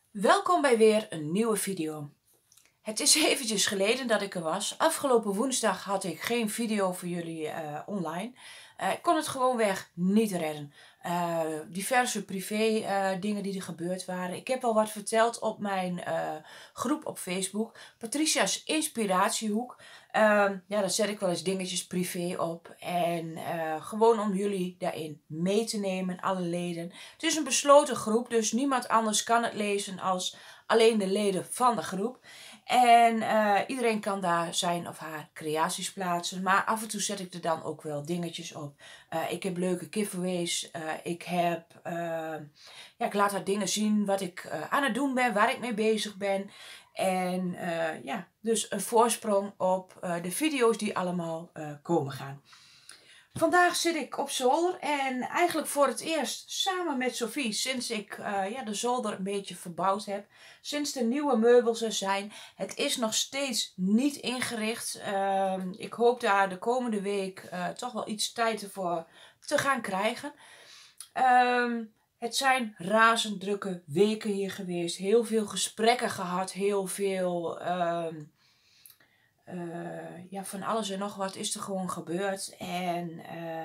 Welkom bij weer een nieuwe video. Het is eventjes geleden dat ik er was. Afgelopen woensdag had ik geen video voor jullie online. Ik kon het gewoonweg niet redden. Diverse privé dingen die er gebeurd waren. Ik heb al wat verteld op mijn groep op Facebook. Patricia's Inspiratiehoek. Ja, daar zet ik wel eens dingetjes privé op. En gewoon om jullie daarin mee te nemen, alle leden. Het is een besloten groep, dus niemand anders kan het lezen als alleen de leden van de groep. En iedereen kan daar zijn of haar creaties plaatsen. Maar af en toe zet ik er dan ook wel dingetjes op. Ik heb leuke giveaways. Ik laat daar dingen zien wat ik aan het doen ben, waar ik mee bezig ben. En dus een voorsprong op de video's die allemaal komen gaan. Vandaag zit ik op zolder en eigenlijk voor het eerst samen met Sophie sinds ik de zolder een beetje verbouwd heb. Sinds de nieuwe meubels er zijn. Het is nog steeds niet ingericht. Ik hoop daar de komende week toch wel iets tijd ervoor te gaan krijgen. Het zijn razend drukke weken hier geweest. Heel veel gesprekken gehad. Heel veel... van alles en nog wat is er gewoon gebeurd. En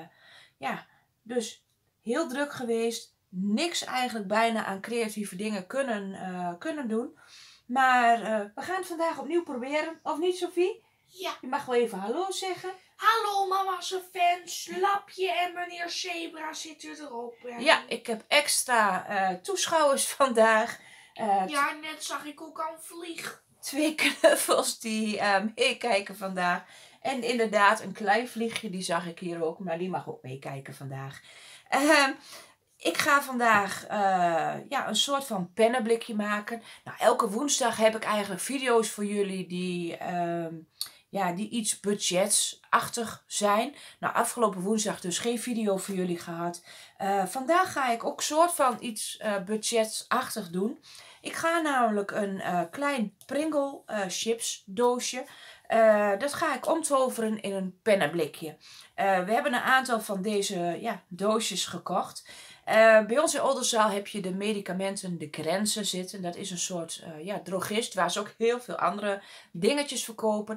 dus heel druk geweest. Niks eigenlijk bijna aan creatieve dingen kunnen doen. Maar we gaan het vandaag opnieuw proberen. Of niet, Sophie? Ja. Je mag wel even hallo zeggen. Hallo mama's fans, Lapje en meneer Zebra zitten erop. Ja, ik heb extra toeschouwers vandaag. Ja, net zag ik ook al een vlieg. 2 knuffels die meekijken vandaag. En inderdaad een klein vliegje, die zag ik hier ook. Maar die mag ook meekijken vandaag. Ik ga vandaag een soort van pennenblikje maken. Nou, elke woensdag heb ik eigenlijk video's voor jullie die iets budgetsachtig zijn. Nou, afgelopen woensdag dus geen video voor jullie gehad. Vandaag ga ik ook soort van iets budgetsachtig doen. Ik ga namelijk een klein Pringle chips doosje. Dat ga ik omtoveren in een pennenblikje. We hebben een aantal van deze doosjes gekocht. Bij ons in Oldenzaal heb je de medicamenten De Grenzen zitten. Dat is een soort drogist waar ze ook heel veel andere dingetjes verkopen.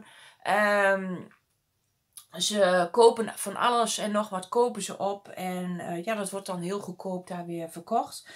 Ze kopen van alles en nog wat kopen ze op. En dat wordt dan heel goedkoop daar weer verkocht.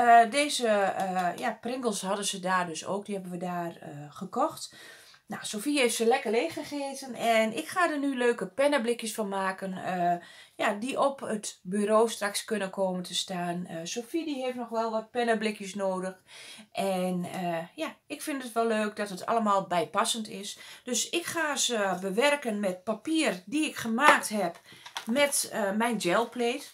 Deze Pringles hadden ze daar dus ook. Die hebben we daar gekocht. Nou, Sophie heeft ze lekker leeg gegeten. En ik ga er nu leuke pennenblikjes van maken. Die op het bureau straks kunnen komen te staan. Sophie die heeft nog wel wat pennenblikjes nodig. En ik vind het wel leuk dat het allemaal bijpassend is. Dus ik ga ze bewerken met papier die ik gemaakt heb met mijn gelplate.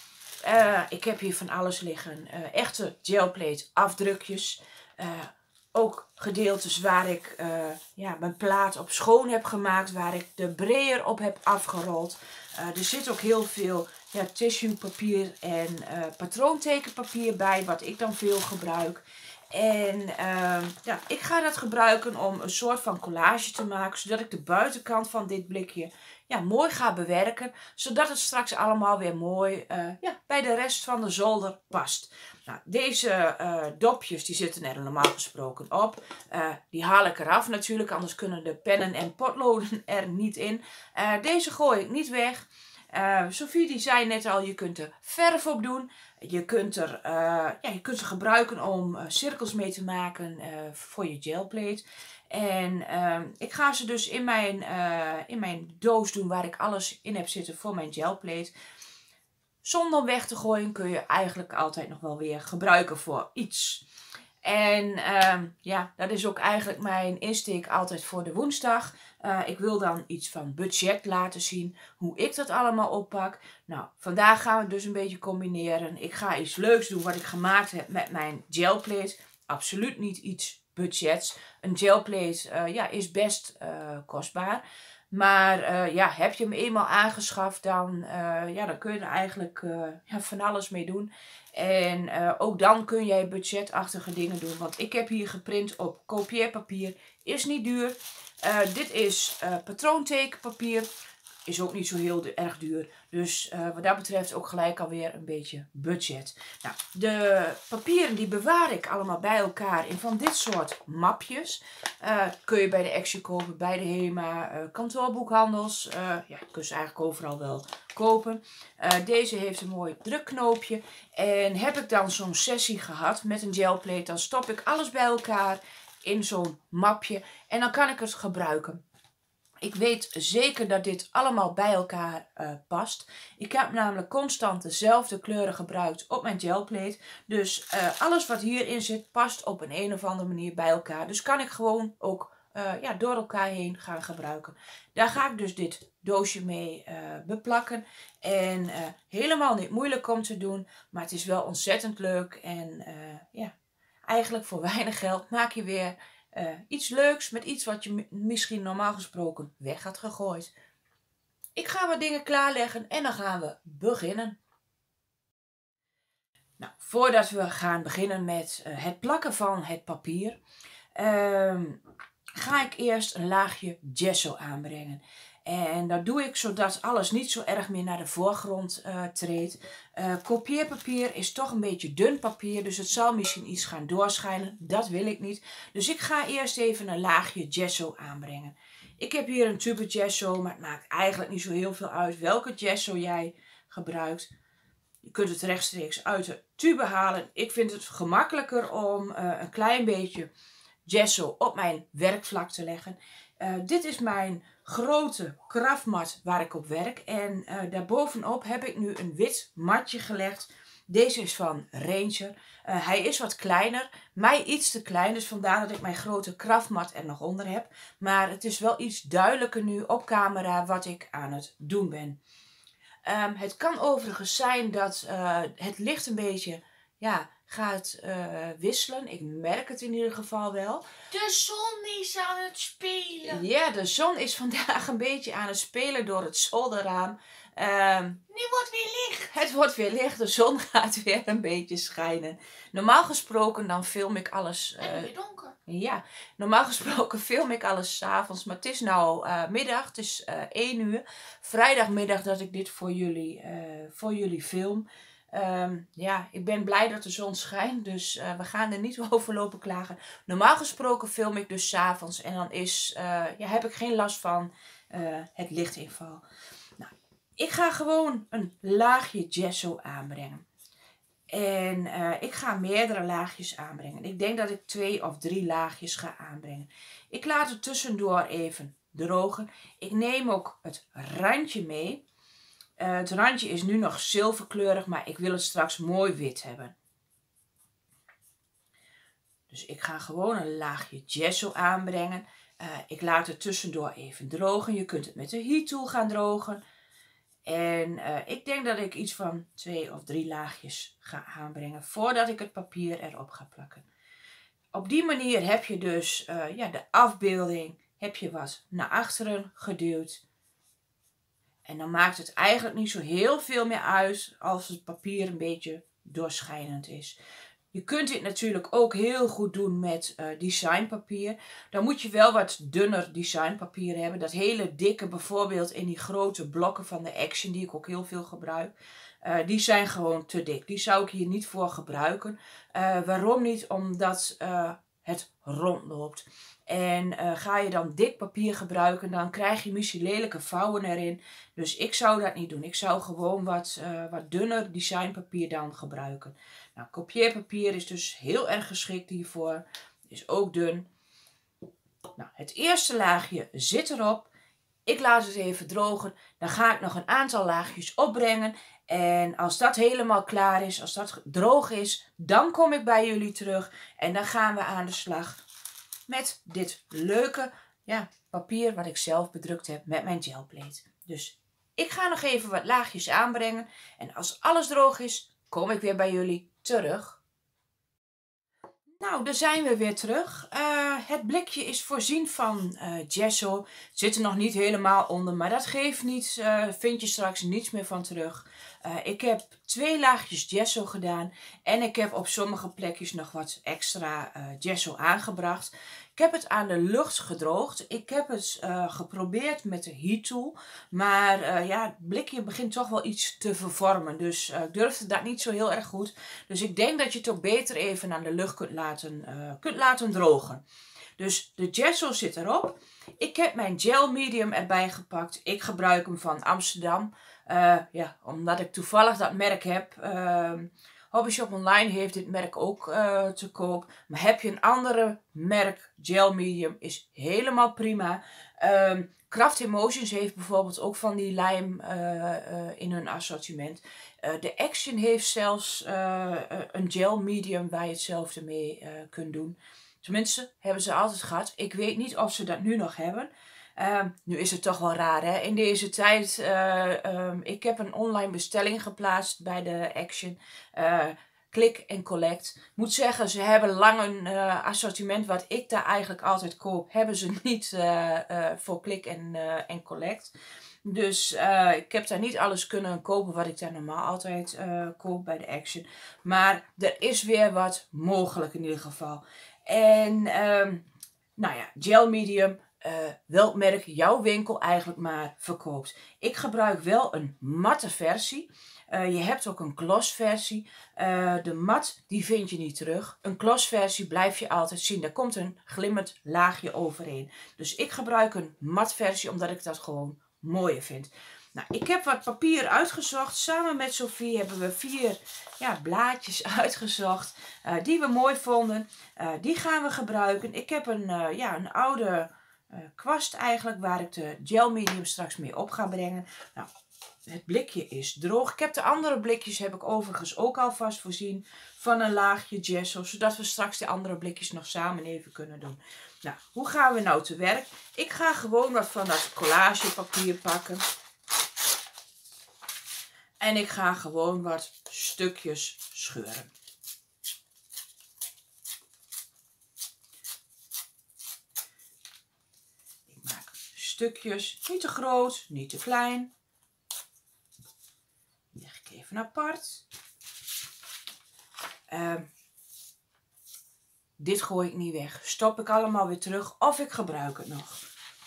Ik heb hier van alles liggen. Echte gelplate afdrukjes. Ook gedeeltes waar ik mijn plaat op schoon heb gemaakt. Waar ik de brayer op heb afgerold. Er zit ook heel veel tissuepapier en patroontekenpapier bij. Wat ik dan veel gebruik. En ik ga dat gebruiken om een soort van collage te maken. Zodat ik de buitenkant van dit blikje mooi ga bewerken. Zodat het straks allemaal weer mooi bij de rest van de zolder past. Nou, deze dopjes die zitten er normaal gesproken op. Die haal ik eraf natuurlijk. Anders kunnen de pennen en potloden er niet in. Deze gooi ik niet weg. Sophie die zei net al, je kunt er verf op doen. Je kunt ze gebruiken om cirkels mee te maken voor je gelplate. En ik ga ze dus in mijn doos doen waar ik alles in heb zitten voor mijn gelplate. Zonder weg te gooien kun je eigenlijk altijd nog wel weer gebruiken voor iets. En dat is ook eigenlijk mijn insteek altijd voor de woensdag. Ik wil dan iets van budget laten zien. Hoe ik dat allemaal oppak. Nou, vandaag gaan we het dus een beetje combineren. Ik ga iets leuks doen wat ik gemaakt heb met mijn gelplate. Absoluut niet iets budgets. Een gelplate is best kostbaar. Maar heb je hem eenmaal aangeschaft, dan kun je er eigenlijk van alles mee doen. En ook dan kun jij budgetachtige dingen doen. Want ik heb hier geprint op kopieerpapier. Is niet duur. Dit is patroontekenpapier. is ook niet zo heel erg duur. Dus wat dat betreft ook gelijk alweer een beetje budget. Nou, de papieren die bewaar ik allemaal bij elkaar in van dit soort mapjes. Kun je bij de Action kopen, bij de HEMA, kantoorboekhandels. Ja, kun je ze eigenlijk overal wel kopen. Deze heeft een mooi drukknoopje. En heb ik dan zo'n sessie gehad met een gelplate, dan stop ik alles bij elkaar in zo'n mapje. En dan kan ik het gebruiken. Ik weet zeker dat dit allemaal bij elkaar past. Ik heb namelijk constant dezelfde kleuren gebruikt op mijn gelplate. Dus alles wat hierin zit past op een of andere manier bij elkaar. Dus kan ik gewoon ook ja, door elkaar heen gaan gebruiken. Daar ga ik dus dit doosje mee beplakken. En helemaal niet moeilijk om te doen. Maar het is wel ontzettend leuk. En ja, eigenlijk voor weinig geld maak je weer iets leuks met iets wat je misschien normaal gesproken weg had gegooid. Ik ga wat dingen klaarleggen en dan gaan we beginnen. Nou, voordat we gaan beginnen met het plakken van het papier, ga ik eerst een laagje gesso aanbrengen. En dat doe ik zodat alles niet zo erg meer naar de voorgrond treedt. Kopieerpapier is toch een beetje dun papier, dus het zal misschien iets gaan doorschijnen. Dat wil ik niet. Dus ik ga eerst even een laagje gesso aanbrengen. Ik heb hier een tube gesso, maar het maakt eigenlijk niet zo heel veel uit welke gesso jij gebruikt. Je kunt het rechtstreeks uit de tube halen. Ik vind het gemakkelijker om een klein beetje gesso op mijn werkvlak te leggen. Dit is mijn grote kraftmat waar ik op werk. En daarbovenop heb ik nu een wit matje gelegd. Deze is van Ranger. Hij is wat kleiner. Mij iets te klein. Dus vandaar dat ik mijn grote kraftmat er nog onder heb. Maar het is wel iets duidelijker nu op camera wat ik aan het doen ben. Het kan overigens zijn dat het licht een beetje gaat wisselen. Ik merk het in ieder geval wel. De zon is aan het spelen. Ja, de zon is vandaag een beetje aan het spelen door het zolderraam. Nu wordt weer licht. Het wordt weer licht, de zon gaat weer een beetje schijnen. Normaal gesproken dan film ik alles... En weer donker. Ja, normaal gesproken film ik alles 's avonds, maar het is nou middag, het is 1 uur. Vrijdagmiddag dat ik dit voor jullie film. Ja, ik ben blij dat de zon schijnt, dus we gaan er niet over lopen klagen. Normaal gesproken film ik dus 's avonds en dan heb ik geen last van het lichtinval. Nou, ik ga gewoon een laagje gesso aanbrengen. En ik ga meerdere laagjes aanbrengen. Ik denk dat ik 2 of 3 laagjes ga aanbrengen. Ik laat het tussendoor even drogen. Ik neem ook het randje mee. Het randje is nu nog zilverkleurig, maar ik wil het straks mooi wit hebben. Dus ik ga gewoon een laagje gesso aanbrengen. Ik laat het tussendoor even drogen. Je kunt het met de heat tool gaan drogen. En ik denk dat ik iets van 2 of 3 laagjes ga aanbrengen voordat ik het papier erop ga plakken. Op die manier heb je dus de afbeelding heb je wat naar achteren geduwd. En dan maakt het eigenlijk niet zo heel veel meer uit als het papier een beetje doorschijnend is. Je kunt dit natuurlijk ook heel goed doen met designpapier. Dan moet je wel wat dunner designpapier hebben. Dat hele dikke bijvoorbeeld in die grote blokken van de Action die ik ook heel veel gebruik. Die zijn gewoon te dik. Die zou ik hier niet voor gebruiken. Waarom niet? Omdat het rondloopt. En ga je dan dik papier gebruiken, dan krijg je misschien lelijke vouwen erin. Dus ik zou dat niet doen. Ik zou gewoon wat dunner designpapier dan gebruiken. Nou, kopieerpapier is dus heel erg geschikt hiervoor. Is ook dun. Nou, het eerste laagje zit erop. Ik laat het even drogen. Dan ga ik nog een aantal laagjes opbrengen. En als dat helemaal klaar is, als dat droog is, dan kom ik bij jullie terug. En dan gaan we aan de slag met dit leuke papier wat ik zelf bedrukt heb met mijn gelplate. Dus ik ga nog even wat laagjes aanbrengen. En als alles droog is, kom ik weer bij jullie terug. Nou, daar zijn we weer terug. Het blikje is voorzien van gesso. Het zit er nog niet helemaal onder, maar dat geeft niet. Vind je straks niets meer van terug. Ik heb 2 laagjes gesso gedaan en ik heb op sommige plekjes nog wat extra gesso aangebracht. Ik heb het aan de lucht gedroogd. Ik heb het geprobeerd met de heat tool. Maar ja, het blikje begint toch wel iets te vervormen. Dus ik durfde dat niet zo heel erg goed. Dus ik denk dat je het ook beter even aan de lucht kunt laten drogen. Dus de gesso zit erop. Ik heb mijn gel medium erbij gepakt. Ik gebruik hem van Amsterdam. Ja, omdat ik toevallig dat merk heb. Hobbyshop Online heeft dit merk ook te koop. Maar heb je een andere merk, gel medium, is helemaal prima. Craft Emotions heeft bijvoorbeeld ook van die lijm in hun assortiment. De Action heeft zelfs een gel medium waar je hetzelfde mee kunt doen. Tenminste, hebben ze altijd gehad. Ik weet niet of ze dat nu nog hebben. Nu is het toch wel raar, hè? In deze tijd, ik heb een online bestelling geplaatst bij de Action. Click en collect. Moet zeggen, ze hebben lang een assortiment wat ik daar eigenlijk altijd koop. Hebben ze niet voor click en collect. Dus ik heb daar niet alles kunnen kopen wat ik daar normaal altijd koop bij de Action. Maar er is weer wat mogelijk in ieder geval. En nou ja, gel medium. Welk merk jouw winkel eigenlijk maar verkoopt. Ik gebruik wel een matte versie. Je hebt ook een gloss versie. De mat die vind je niet terug. Een gloss versie blijf je altijd zien. Daar komt een glimmend laagje overheen. Dus ik gebruik een mat versie omdat ik dat gewoon mooier vind. Nou, ik heb wat papier uitgezocht. Samen met Sophie hebben we 4 blaadjes uitgezocht die we mooi vonden. Die gaan we gebruiken. Ik heb een oude kwast eigenlijk waar ik de gel medium straks mee op ga brengen. Nou, het blikje is droog. Ik heb de andere blikjes heb ik overigens ook alvast voorzien van een laagje gesso, zodat we straks de andere blikjes nog samen even kunnen doen. Nou, hoe gaan we nou te werk? Ik ga gewoon wat van dat collagepapier pakken. En ik ga gewoon wat stukjes scheuren. Ik maak stukjes, niet te groot, niet te klein. Die leg ik even apart. Dit gooi ik niet weg. Stop ik allemaal weer terug of ik gebruik het nog.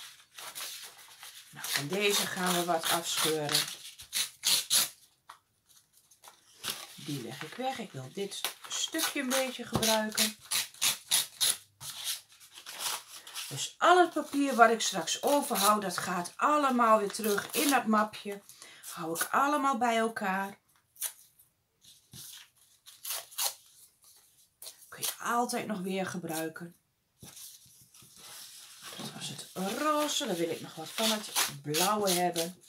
Nou, van deze gaan we wat afscheuren. Die leg ik weg. Ik wil dit stukje een beetje gebruiken. Dus al het papier wat ik straks overhoud, dat gaat allemaal weer terug in dat mapje. Hou ik allemaal bij elkaar. Kun je altijd nog weer gebruiken. Dat was het roze. Dan wil ik nog wat van het blauwe hebben.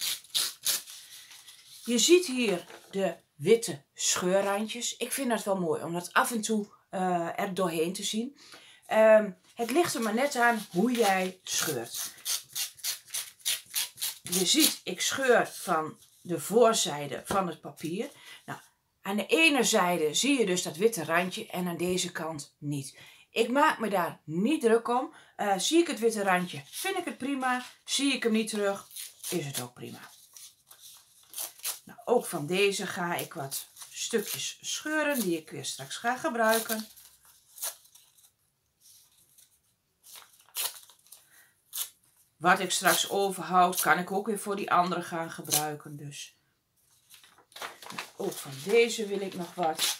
Je ziet hier de witte scheurrandjes. Ik vind dat wel mooi om dat af en toe er doorheen te zien. Het ligt er maar net aan hoe jij scheurt. Je ziet, ik scheur van de voorzijde van het papier. Nou, aan de ene zijde zie je dus dat witte randje en aan deze kant niet. Ik maak me daar niet druk om. Zie ik het witte randje, vind ik het prima. Zie ik hem niet terug, is het ook prima. Nou, ook van deze ga ik wat stukjes scheuren die ik weer straks ga gebruiken. Wat ik straks overhoud, kan ik ook weer voor die andere gaan gebruiken. Dus ook van deze wil ik nog wat.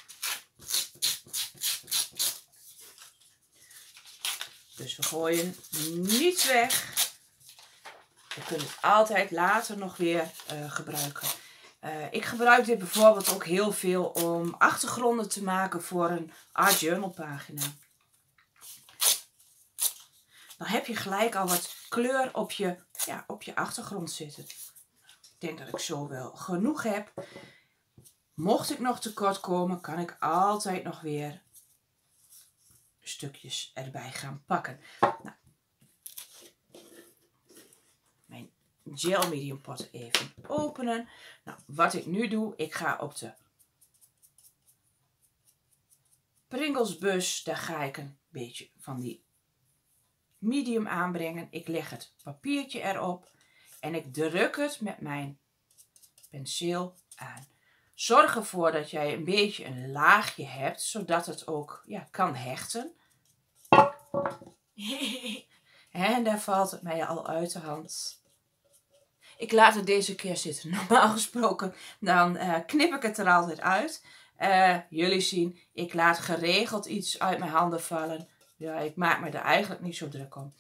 Dus we gooien niets weg. We kunnen het altijd later nog weer gebruiken. Ik gebruik dit bijvoorbeeld ook heel veel om achtergronden te maken voor een art journal pagina. Dan heb je gelijk al wat kleur op je achtergrond zitten. Ik denk dat ik zo wel genoeg heb. Mocht ik nog tekort komen, kan ik altijd nog weer stukjes erbij gaan pakken. Nou, mijn gel medium pot even openen. Nou, wat ik nu doe, ik ga op de Pringles bus, daar ga ik een beetje van die medium aanbrengen. Ik leg het papiertje erop en ik druk het met mijn penseel aan. Zorg ervoor dat jij een beetje een laagje hebt, zodat het ook kan hechten. En daar valt het mij al uit de hand. Ik laat het deze keer zitten. Normaal gesproken dan knip ik het er altijd uit. Jullie zien, ik laat geregeld iets uit mijn handen vallen. Ja, ik maak me er eigenlijk niet zo druk om.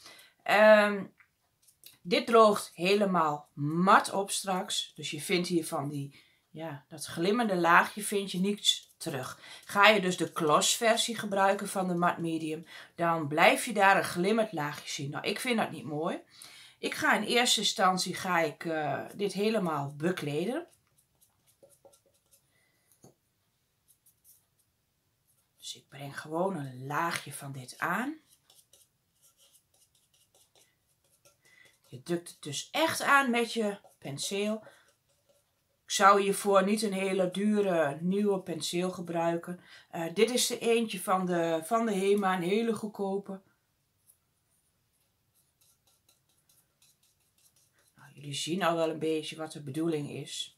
Dit droogt helemaal mat op straks. Dus je vindt hier van die, ja, dat glimmende laagje vind je niets terug. Ga je dus de glossversie gebruiken van de matte medium, dan blijf je daar een glimmend laagje zien. Nou, ik vind dat niet mooi. Ik ga in eerste instantie dit helemaal bekleden. Dus ik breng gewoon een laagje van dit aan. Je drukt het dus echt aan met je penseel. Ik zou hiervoor niet een hele dure nieuwe penseel gebruiken. Dit is de eentje van de HEMA, een hele goedkope. Nou, jullie zien al wel een beetje wat de bedoeling is.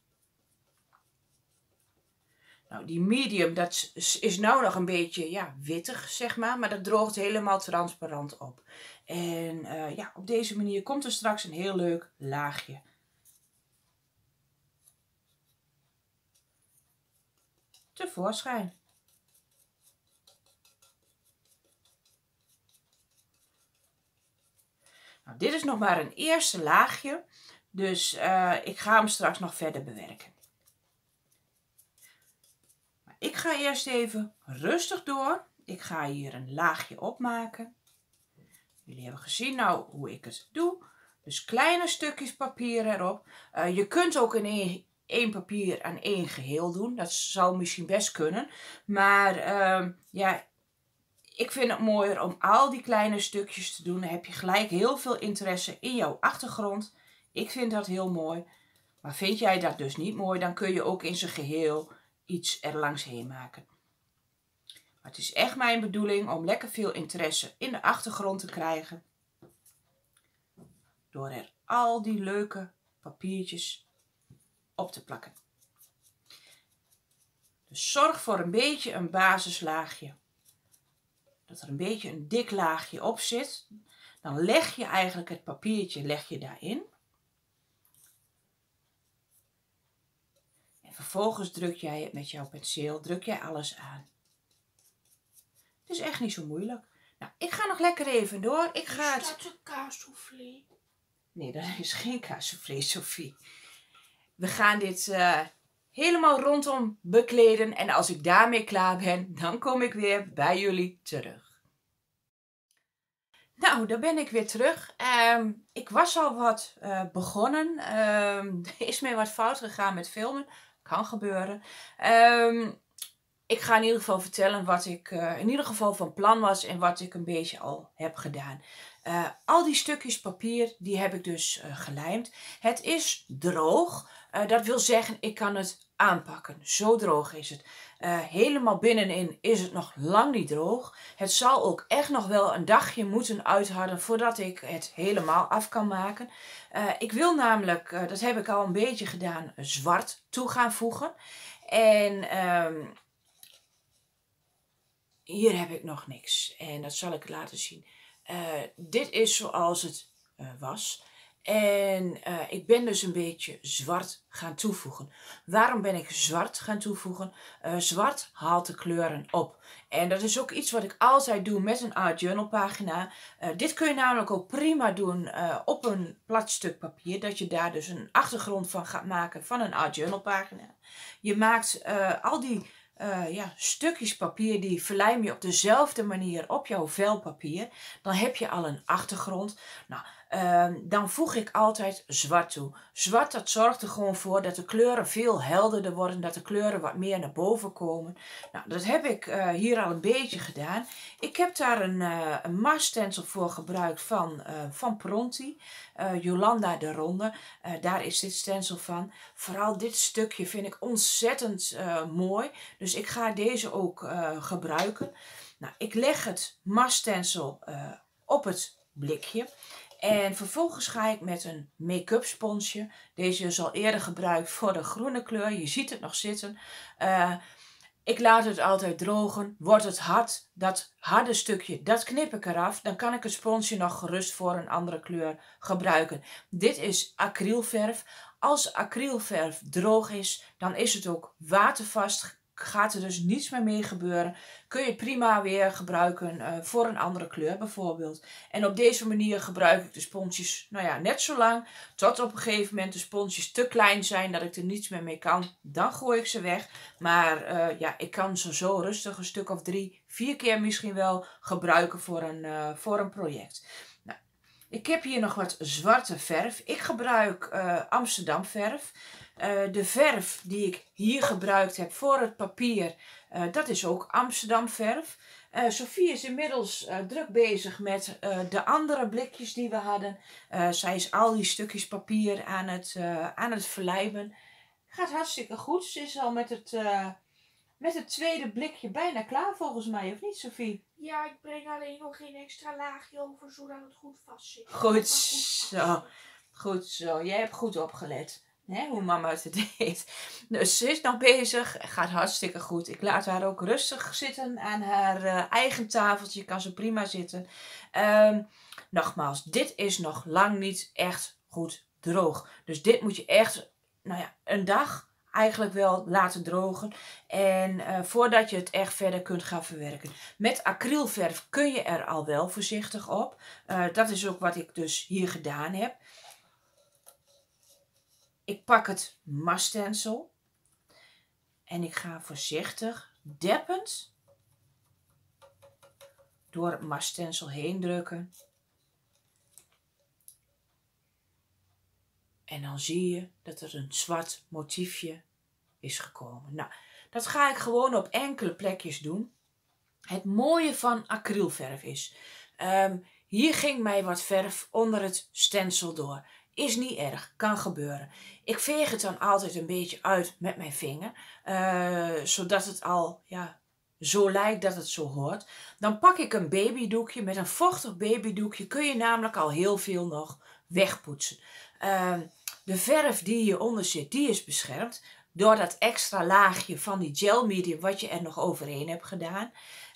Nou, die medium, dat is nou nog een beetje, ja, wittig, zeg maar dat droogt helemaal transparant op. En ja, op deze manier komt er straks een heel leuk laagje tevoorschijn. Nou, dit is nog maar een eerste laagje, dus ik ga hem straks nog verder bewerken. Maar ik ga eerst even rustig door. Ik ga hier een laagje opmaken. Jullie hebben gezien nou hoe ik het doe. Dus kleine stukjes papier erop. Je kunt ook in één papier aan één geheel doen. Dat zou misschien best kunnen. Maar ja, ik vind het mooier om al die kleine stukjes te doen. Dan heb je gelijk heel veel interesse in jouw achtergrond. Ik vind dat heel mooi. Maar vind jij dat dus niet mooi, dan kun je ook in zijn geheel iets er langs heen maken. Maar het is echt mijn bedoeling om lekker veel interesse in de achtergrond te krijgen. Door er al die leuke papiertjes op te plakken. Dus zorg voor een beetje een basislaagje. Dat er een beetje een dik laagje op zit. Dan leg je eigenlijk het papiertje daarin. En vervolgens druk jij het met jouw penseel, druk jij alles aan. Het is echt niet zo moeilijk. Nou, ik ga nog lekker even door. Is dat een kaassoufflé? Nee, dat is geen kaassoufflé, Sophie. We gaan dit helemaal rondom bekleden. En als ik daarmee klaar ben, dan kom ik weer bij jullie terug. Nou, daar ben ik weer terug. Ik was al wat begonnen. Er is mij wat fout gegaan met filmen. Kan gebeuren. Ik ga in ieder geval vertellen wat ik in ieder geval van plan was en wat ik een beetje al heb gedaan. Al die stukjes papier, die heb ik dus gelijmd. Het is droog. Dat wil zeggen, ik kan het aanpakken. Zo droog is het. Helemaal binnenin is het nog lang niet droog. Het zal ook echt nog wel een dagje moeten uitharden voordat ik het helemaal af kan maken. Ik wil namelijk, dat heb ik al een beetje gedaan, zwart toe gaan voegen. En hier heb ik nog niks. En dat zal ik laten zien. Dit is zoals het was. En ik ben dus een beetje zwart gaan toevoegen. Waarom ben ik zwart gaan toevoegen? Zwart haalt de kleuren op. En dat is ook iets wat ik altijd doe met een Art Journal pagina. Dit kun je namelijk ook prima doen op een plat stuk papier. Dat je daar dus een achtergrond van gaat maken van een Art Journal pagina. Je maakt al die stukjes papier, die verlijm je op dezelfde manier op jouw vel papier. Dan heb je al een achtergrond. Nou, dan voeg ik altijd zwart toe. Zwart, dat zorgt er gewoon voor dat de kleuren veel helderder worden, dat de kleuren wat meer naar boven komen. Nou, dat heb ik hier al een beetje gedaan. Ik heb daar een masstencil voor gebruikt van Pronti. Jolanda de Ronde. Daar is dit stencil van. Vooral dit stukje vind ik ontzettend mooi. Dus ik ga deze ook gebruiken. Nou, ik leg het masstencil op het blikje. En vervolgens ga ik met een make-up sponsje. Deze is al eerder gebruikt voor de groene kleur. Je ziet het nog zitten. Ik laat het altijd drogen. Wordt het hard, dat harde stukje, dat knip ik eraf. Dan kan ik het sponsje nog gerust voor een andere kleur gebruiken. Dit is acrylverf. Als acrylverf droog is, dan is het ook watervast. Gaat er dus niets meer mee gebeuren. Kun je prima weer gebruiken voor een andere kleur bijvoorbeeld. En op deze manier gebruik ik de sponsjes net zo lang. Tot op een gegeven moment de sponsjes te klein zijn dat ik er niets meer mee kan. Dan gooi ik ze weg. Maar ik kan ze zo rustig een stuk of 3, 4 keer misschien wel gebruiken voor een project. Nou, ik heb hier nog wat zwarte verf. Ik gebruik Amsterdam verf. De verf die ik hier gebruikt heb voor het papier, dat is ook Amsterdam verf. Sophie is inmiddels druk bezig met de andere blikjes die we hadden. Zij is al die stukjes papier aan het verlijmen. Gaat hartstikke goed. Ze is al met het tweede blikje bijna klaar volgens mij, of niet Sophie? Ja, ik breng alleen nog geen extra laagje over, zodat het goed vast zit. Goed zo. Goed zo. Jij hebt goed opgelet. Hoe mama het deed. Dus ze is nog bezig. Gaat hartstikke goed. Ik laat haar ook rustig zitten aan haar eigen tafeltje. Kan ze prima zitten. Nogmaals, dit is nog lang niet echt goed droog. Dus dit moet je echt een dag eigenlijk wel laten drogen. En voordat je het echt verder kunt gaan verwerken. Met acrylverf kun je er al wel voorzichtig op. Dat is ook wat ik dus hier gedaan heb. Ik pak het masstencel en ik ga voorzichtig deppend door het masstencel heen drukken. En dan zie je dat er een zwart motiefje is gekomen. Nou, dat ga ik gewoon op enkele plekjes doen. Het mooie van acrylverf is, hier ging mij wat verf onder het stencil door. Is niet erg, kan gebeuren. Ik veeg het dan altijd een beetje uit met mijn vinger, zodat het al zo lijkt dat het zo hoort. Dan pak ik een babydoekje. Met een vochtig babydoekje kun je namelijk al heel veel nog wegpoetsen. De verf die hieronder zit, die is beschermd door dat extra laagje van die gel medium wat je er nog overheen hebt gedaan.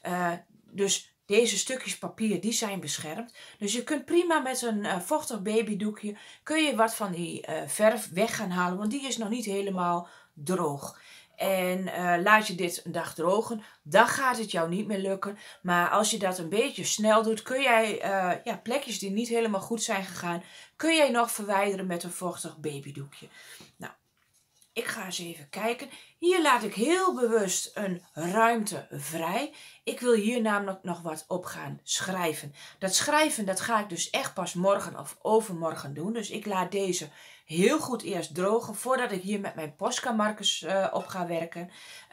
Dus deze stukjes papier die zijn beschermd. Dus je kunt prima met een vochtig babydoekje kun je wat van die verf weg gaan halen. Want die is nog niet helemaal droog. En laat je dit een dag drogen, dan gaat het jou niet meer lukken. Maar als je dat een beetje snel doet, kun jij plekjes die niet helemaal goed zijn gegaan, kun jij nog verwijderen met een vochtig babydoekje. Nou, ik ga eens even kijken. Hier laat ik heel bewust een ruimte vrij. Ik wil hier namelijk nog wat op gaan schrijven. Dat schrijven dat ga ik dus echt pas morgen of overmorgen doen. Dus ik laat deze heel goed eerst drogen voordat ik hier met mijn Posca-markers op ga werken.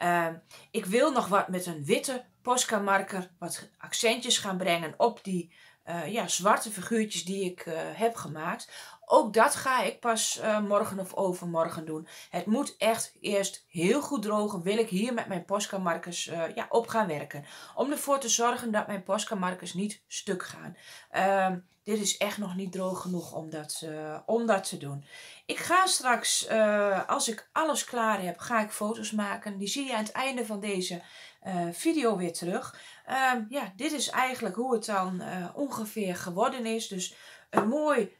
Ik wil nog wat met een witte Posca-marker wat accentjes gaan brengen op die zwarte figuurtjes die ik heb gemaakt. Ook dat ga ik pas morgen of overmorgen doen. Het moet echt eerst heel goed drogen. Wil ik hier met mijn Posca-markers op gaan werken. Om ervoor te zorgen dat mijn Posca-markers niet stuk gaan. Dit is echt nog niet droog genoeg om dat te doen. Ik ga straks, als ik alles klaar heb, ga ik foto's maken. Die zie je aan het einde van deze video weer terug. Dit is eigenlijk hoe het dan ongeveer geworden is. Dus een mooi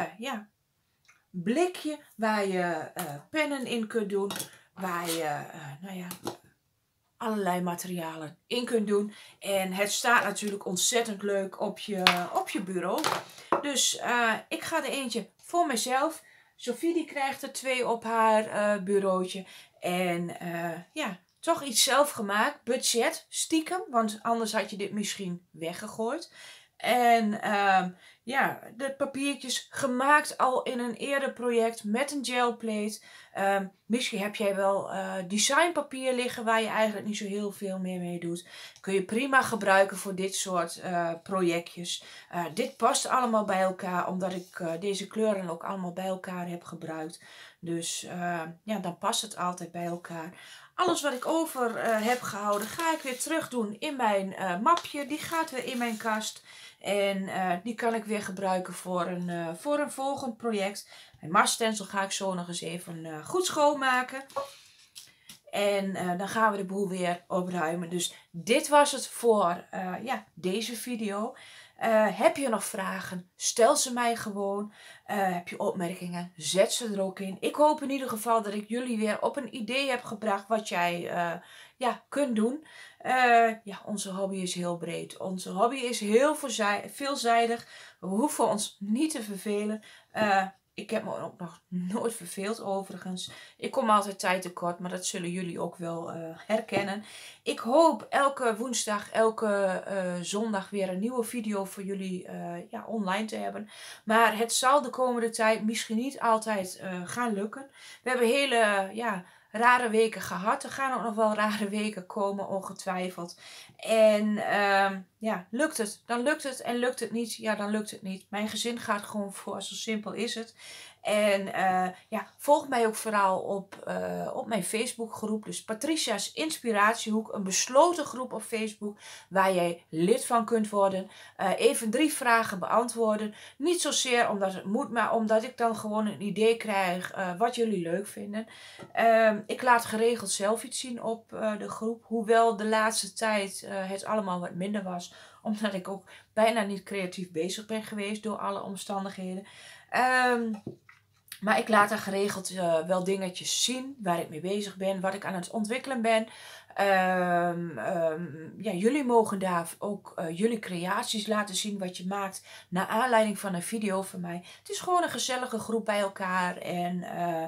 blikje waar je pennen in kunt doen. Waar je allerlei materialen in kunt doen. En het staat natuurlijk ontzettend leuk op je bureau. Dus ik ga er eentje voor mezelf. Sophie die krijgt er 2 op haar bureautje. En toch iets zelf gemaakt. Budget, stiekem. Want anders had je dit misschien weggegooid. En de papiertjes gemaakt al in een eerder project met een gelplate. Misschien heb jij wel designpapier liggen waar je eigenlijk niet zo heel veel meer mee doet. Kun je prima gebruiken voor dit soort projectjes. Dit past allemaal bij elkaar omdat ik deze kleuren ook allemaal bij elkaar heb gebruikt. Dus dan past het altijd bij elkaar. Alles wat ik over heb gehouden ga ik weer terug doen in mijn mapje. Die gaat weer in mijn kast. En die kan ik weer gebruiken voor een volgend project. Mijn masstencel ga ik zo nog eens even goed schoonmaken. En dan gaan we de boel weer opruimen. Dus dit was het voor deze video. Heb je nog vragen? Stel ze mij gewoon. Heb je opmerkingen? Zet ze er ook in. Ik hoop in ieder geval dat ik jullie weer op een idee heb gebracht wat jij kunt doen. Onze hobby is heel breed. Onze hobby is heel veelzijdig. We hoeven ons niet te vervelen. Ik heb me ook nog nooit verveeld overigens. Ik kom altijd tijd tekort, maar dat zullen jullie ook wel herkennen. Ik hoop elke woensdag, elke zondag weer een nieuwe video voor jullie online te hebben. Maar het zal de komende tijd misschien niet altijd gaan lukken. We hebben hele rare weken gehad. Er gaan ook nog wel rare weken komen, ongetwijfeld. En lukt het, dan lukt het. En lukt het niet, ja, dan lukt het niet. Mijn gezin gaat gewoon voor, zo simpel is het. En volg mij ook vooral op mijn Facebookgroep. Dus Patricia's Inspiratiehoek. Een besloten groep op Facebook waar jij lid van kunt worden. Even 3 vragen beantwoorden. Niet zozeer omdat het moet, maar omdat ik dan gewoon een idee krijg wat jullie leuk vinden. Ik laat geregeld zelf iets zien op de groep. Hoewel de laatste tijd het allemaal wat minder was. Omdat ik ook bijna niet creatief bezig ben geweest door alle omstandigheden. Maar ik laat daar geregeld wel dingetjes zien waar ik mee bezig ben, wat ik aan het ontwikkelen ben. Jullie mogen daar ook jullie creaties laten zien wat je maakt naar aanleiding van een video van mij. Het is gewoon een gezellige groep bij elkaar en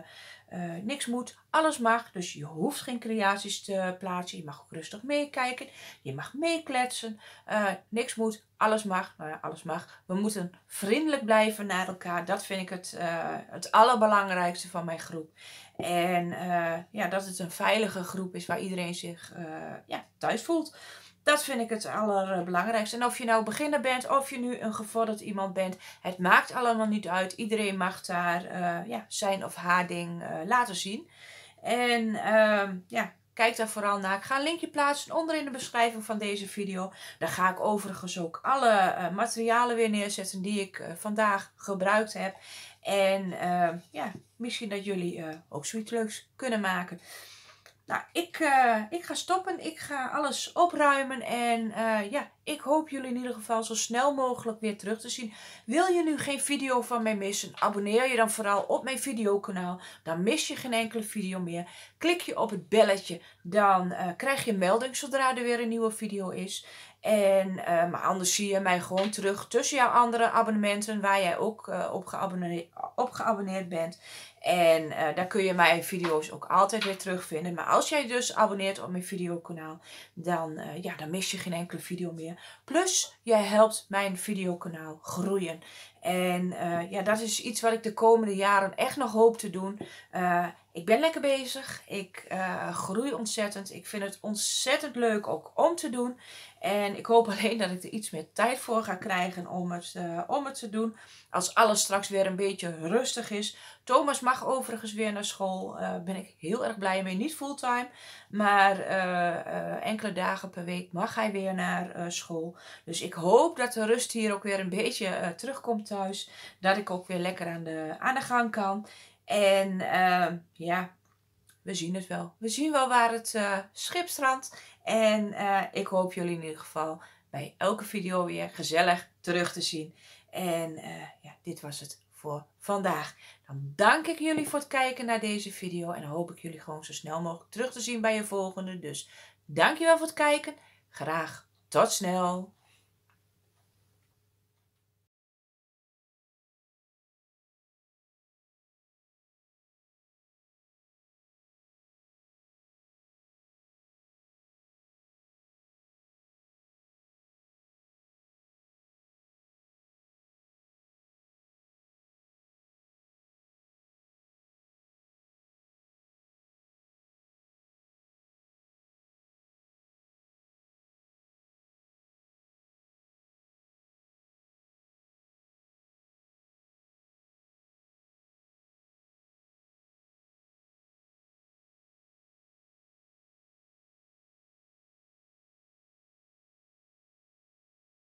niks moet, alles mag. Dus je hoeft geen creaties te plaatsen. Je mag ook rustig meekijken. Je mag meekletsen. Niks moet, alles mag. Nou ja, alles mag. We moeten vriendelijk blijven naar elkaar. Dat vind ik het allerbelangrijkste van mijn groep. En dat het een veilige groep is waar iedereen zich thuis voelt. Dat vind ik het allerbelangrijkste. En of je nou beginner bent, of je nu een gevorderd iemand bent. Het maakt allemaal niet uit. Iedereen mag daar zijn of haar ding laten zien. En kijk daar vooral naar. Ik ga een linkje plaatsen onder in de beschrijving van deze video. Daar ga ik overigens ook alle materialen weer neerzetten die ik vandaag gebruikt heb. En misschien dat jullie ook zoiets leuks kunnen maken. Nou, ik ga stoppen. Ik ga alles opruimen. En ik hoop jullie in ieder geval zo snel mogelijk weer terug te zien. Wil je nu geen video van mij missen? Abonneer je dan vooral op mijn videokanaal. Dan mis je geen enkele video meer. Klik je op het belletje. Dan krijg je een melding zodra er weer een nieuwe video is. En, maar anders zie je mij gewoon terug tussen jouw andere abonnementen waar jij ook op geabonneerd bent. En daar kun je mijn video's ook altijd weer terugvinden. Maar als jij dus abonneert op mijn videokanaal, dan mis je geen enkele video meer. Plus, jij helpt mijn videokanaal groeien. En dat is iets wat ik de komende jaren echt nog hoop te doen. Ik ben lekker bezig. Ik groei ontzettend. Ik vind het ontzettend leuk ook om te doen. En ik hoop alleen dat ik er iets meer tijd voor ga krijgen om het te doen. Als alles straks weer een beetje rustig is. Thomas mag overigens weer naar school. Ben ik heel erg blij mee. Niet fulltime, maar enkele dagen per week mag hij weer naar school. Dus ik hoop dat de rust hier ook weer een beetje terugkomt thuis. Dat ik ook weer lekker aan de gang kan. En we zien het wel. We zien wel waar het schip strandt. En ik hoop jullie in ieder geval bij elke video weer gezellig terug te zien. En dit was het voor vandaag. Dan dank ik jullie voor het kijken naar deze video. En dan hoop ik jullie gewoon zo snel mogelijk terug te zien bij je volgende. Dus dankjewel voor het kijken. Graag tot snel.